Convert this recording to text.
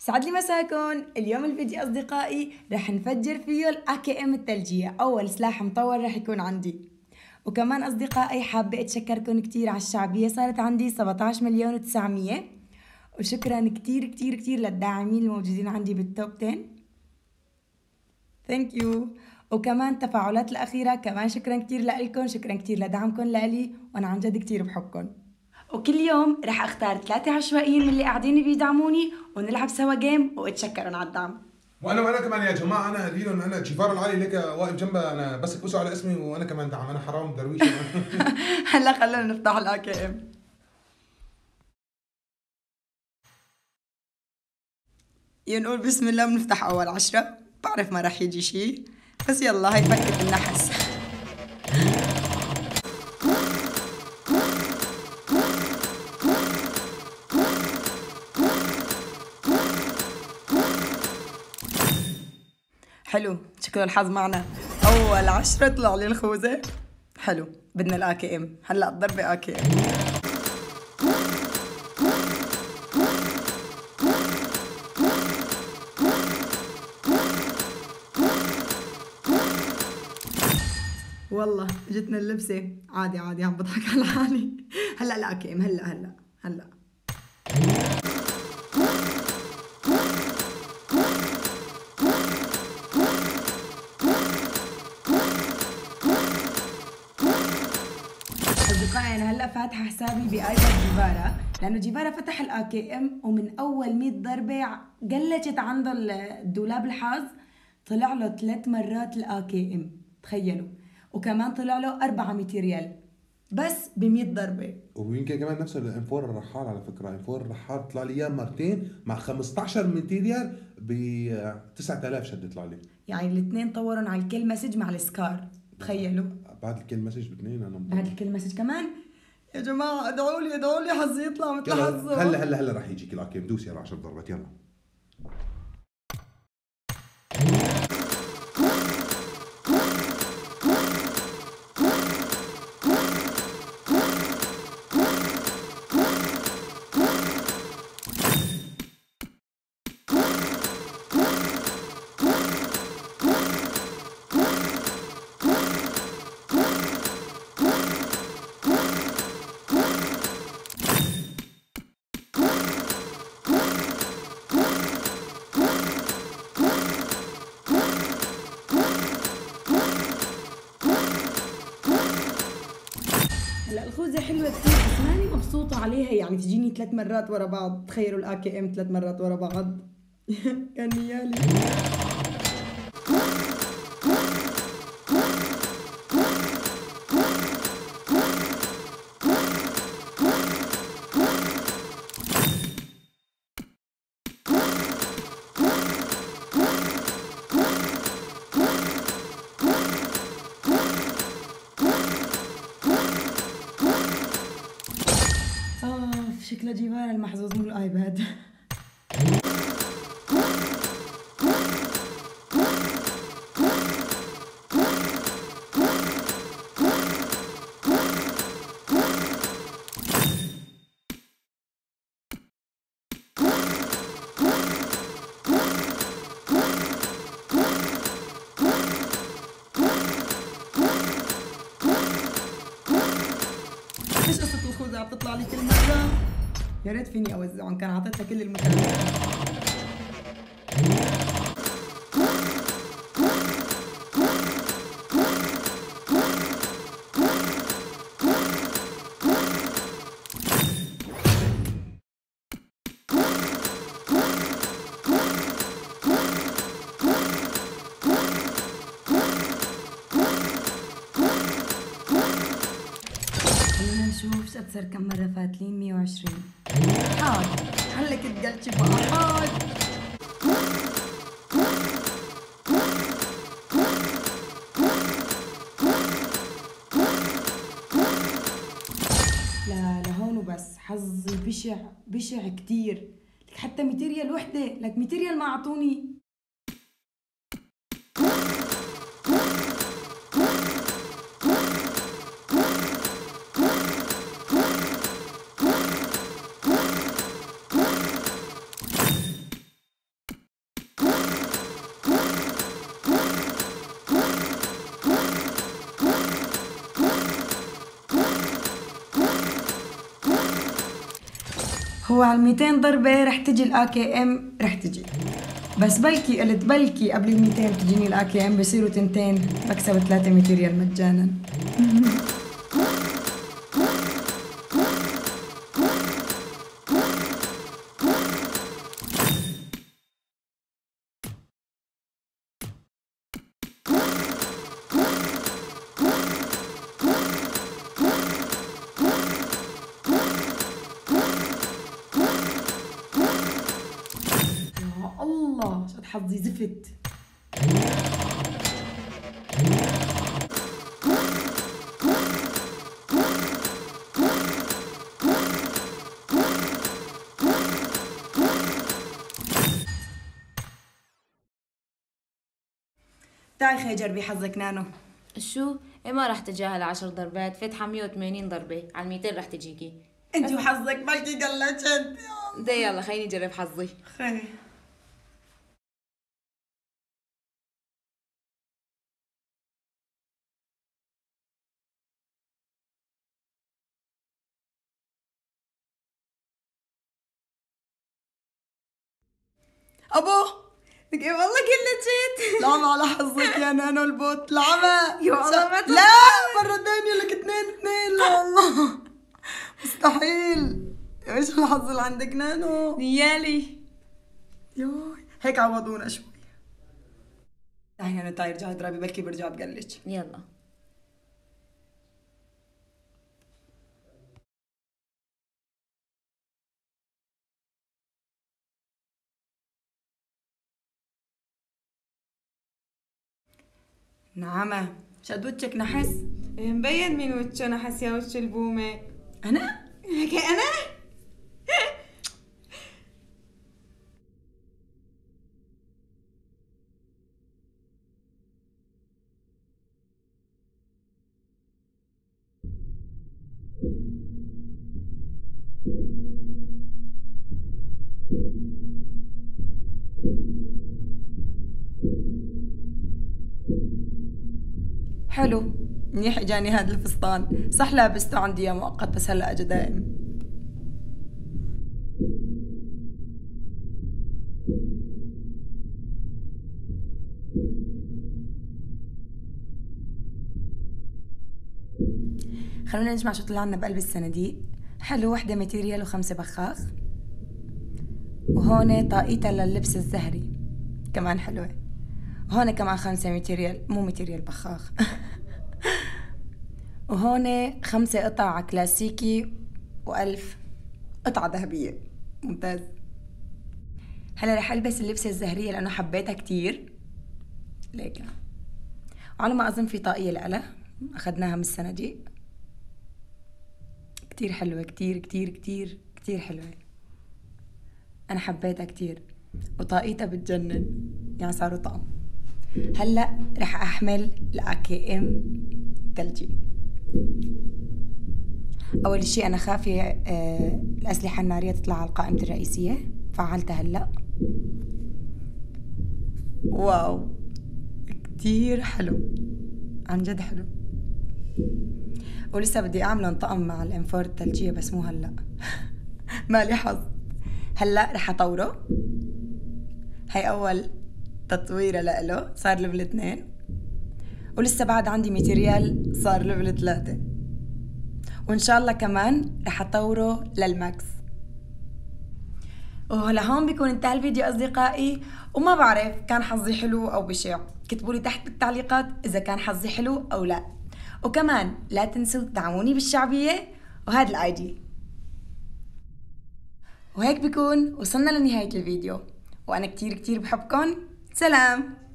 سعد لي مساكن. اليوم الفيديو أصدقائي رح نفجر فيه الAKM الثلجية، أول سلاح مطور رح يكون عندي. وكمان أصدقائي حابة أتشكركم كتير على الشعبية، صارت عندي 17 مليون و900. وشكرا كتير كتير كتير للداعمين الموجودين عندي بالتوب 10. ثانك يو. وكمان التفاعلات الأخيرة كمان شكرا كتير لكم، شكرا كتير لدعمكم لإلي، وأنا عن جد كتير بحبكم. وكل يوم رح اختار 3 عشوائيين من اللي قاعدين بيدعموني ونلعب سوا جيم واتشكرن على الدعم. وانا كمان يا جماعه، انا قليل انا جيفار العالي لك واقف جنبها، انا بس اكبسوا على اسمي وانا كمان دعم، انا حرام درويش. هلا خلونا نفتح الAKM. نقول بسم الله ونفتح اول 10. بعرف ما رح يجي شي، بس يلا هاي فكة النحس. حلو، شكله الحظ معنا. أول 10 طلع لي الخوذة. حلو، بدنا الAKM هلا الضربة AKM. والله جتنا اللبسة. عادي عادي، عم بضحك على حالي. هلا الAKM، هلا. أصدقائي أنا هلا فاتحة حسابي بآيباد جيفارا، لأنه جيفارا فتح الAKM ومن أول 100 ضربة قلشت عنده الدولاب الحظ، طلع له 3 مرات الAKM، تخيلوا. وكمان طلع له 400 ريال بس ب100 ضربة. ويمكن كمان نفس الانفور الرحال، على فكره انفور الرحال طلع لي اياه مرتين مع 15 ماتيريال ب 9000 شد طلع لي. يعني الاثنين طورن على الكل مسج مع السكار، تخيلوا. بعد الكل مسج باثنين انا بعد الكل مسج كمان. يا جماعة ادعوا لي حظي يطلع مثل حظه. هلا رح يجيك الAKM، دوسي على 10 ضربات يلا. هلا الخوذة حلوة كثير بس ماني مبسوطة عليها، يعني تجيني 3 مرات ورا بعض. تخيلوا الAKM 3 مرات ورا بعض. كان نيالي. شكله جيفارا المحظوظ من الآيباد. ايش قصة الخوذة عم تطلع لي كل مرة؟ يا ريت فيني اوزعهم، كان عطيتها كل المتابعين. خلينا نشوف شو صار كم مرة فاتلين. 120. حاج هلا كنت قلتي بقى حاج. لا لهون وبس، حظي بشع كتير. لك حتى ماتيريال وحدة، لك ماتيريال ما اعطوني. هو على 200 ضربة رح تجي الAKM، رح تجي، بس بلكي قلت بلكي قبل 200 تجيني الAKM بصيروا تنتين بكسب 3 ماتيريال مجانا. الله شد حظي زفت. تعي خي جربي حظك نانو. شو؟ إيه ما رح تتجاهل 10 ضربات، فاتحة 180 ضربة، على 200 رح تجيكي. انت وحظك بلكي قلتشت. ده يلا خليني اجرب حظي. خي ابو لك ايه والله قلتشت. لعمة على حظك يا نانو البوت، لعمة يا والله ما لا مرة ثانية لك 2-2. لا والله مستحيل. ايش الحظ اللي عندك نانو؟ نيالي. يوي هيك عوضونا شوي. تعي انا تعي ارجعي اضربي بلكي برجع بقلج. يلا نعمة شد وجهك نحس. مبين من وجهه نحس يا وجه البومة. انا؟ هيك انا؟ حلو منيح اجاني هذا الفستان، صح لابسته عندي يا مؤقت بس هلا اجى دائم. خلونا نجمع شو طلع عنا بقلب الصناديق. حلو، وحدة ماتيريال و5 بخاخ، وهون طاقيتها لللبس الزهري كمان حلوة، وهون كمان 5 ماتيريال، مو ماتيريال بخاخ. وهون 5 قطع كلاسيكي و1000 قطعة ذهبية. ممتاز. هلا رح البس اللبسة الزهرية لانه حبيتها كتير ليك، وعلى ما اظن في طاقية لها اخذناها من الصناديق، كتير حلوة، كتير كتير كتير كتير حلوة، انا حبيتها كتير، وطاقيتها بتجنن يعني صاروا طقم. هلا رح احمل الAKM ثلجي. اول شيء انا خافية الاسلحة النارية تطلع على القائمة الرئيسية، فعلتها هلا. واو كتير حلو، عن جد حلو. ولسه بدي اعمل طقم مع الام4 الثلجية بس مو هلا. مالي حظ. هلا رح اطوره، هاي اول تطويره لإله، صار ليفل 2، ولسه بعد عندي ماتيريال صار ليفل 3، وان شاء الله كمان رح اطوره للماكس. ولهون بيكون انتهى الفيديو اصدقائي، وما بعرف كان حظي حلو او بشع، كتبوا لي تحت بالتعليقات اذا كان حظي حلو او لا، وكمان لا تنسوا تدعموني بالشعبية وهذا الID. وهيك بكون وصلنا لنهاية الفيديو، وانا كتير كتير بحبكن. سلام.